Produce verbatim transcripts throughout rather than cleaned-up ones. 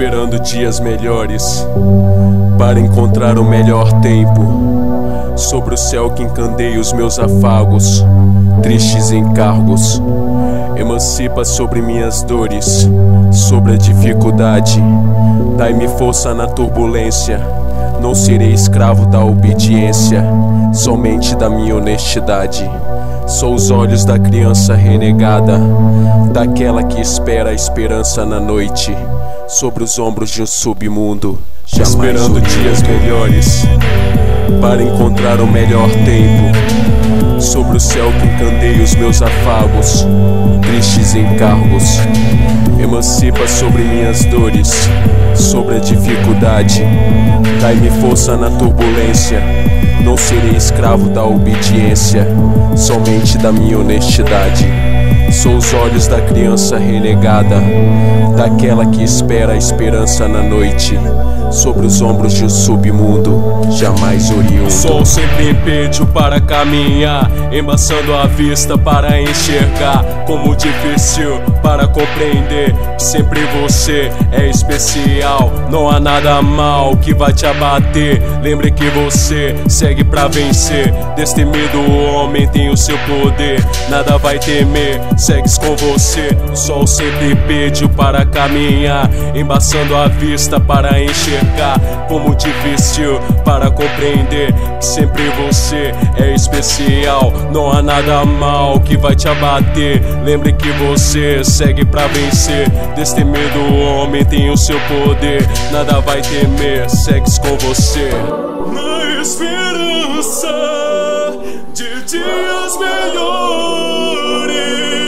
esperando dias melhores para encontrar o melhor tempo. Sobre o céu que encandeia os meus afagos, tristes encargos. Emancipa sobre minhas dores, sobre a dificuldade. Dai-me força na turbulência, não serei escravo da obediência, somente da minha honestidade. Sou os olhos da criança renegada, daquela que espera a esperança na noite, sobre os ombros de um submundo, jamais esperando dias melhores para encontrar o melhor tempo. Sobre o céu que encandeia os meus afagos, tristes encargos. Emancipa sobre minhas dores, sobre a dificuldade. Dai-me força na turbulência, não serei escravo da obediência, somente da minha honestidade. Sou os olhos da criança renegada, daquela que espera a esperança na noite, sobre os ombros de um submundo, jamais oriundo. O sol sempre impede para caminhar, embaçando a vista para enxergar. Como difícil para compreender que sempre você é especial. Não há nada mal que vai te abater. Lembre que você segue pra vencer. Destemido homem tem o seu poder, nada vai temer, segues com você. O sol sempre pediu para caminhar, embaçando a vista para enxergar. Como difícil para compreender que sempre você é especial. Não há nada mal que vai te abater. Lembre que você segue pra vencer. Destemido homem tem o seu poder, nada vai temer, segues com você. Na esperança de dias melhores,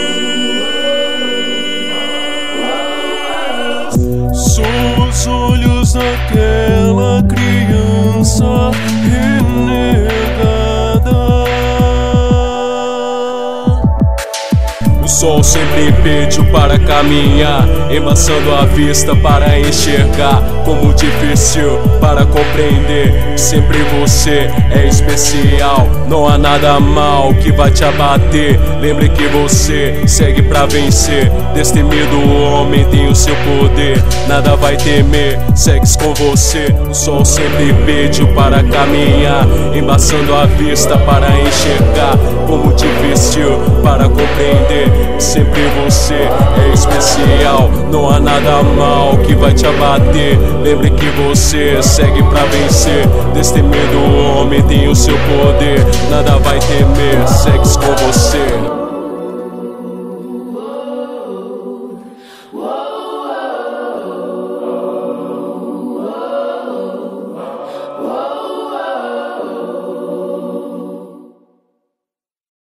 sou os olhos daquela criança renegada. O sol sempre impediu para caminhar, embaçando a vista para enxergar. Como difícil para compreender que sempre você é especial. Não há nada mal que vai te abater. Lembre que você segue pra vencer. Destemido homem tem o seu poder, nada vai temer, segues com você. O sol sempre pediu para caminhar, embaçando a vista para enxergar. Como difícil para compreender que sempre você é especial. Não há nada mal que vai te abater. Lembre que você segue pra vencer. Destemido homem tem o seu poder, nada vai temer, segues com você.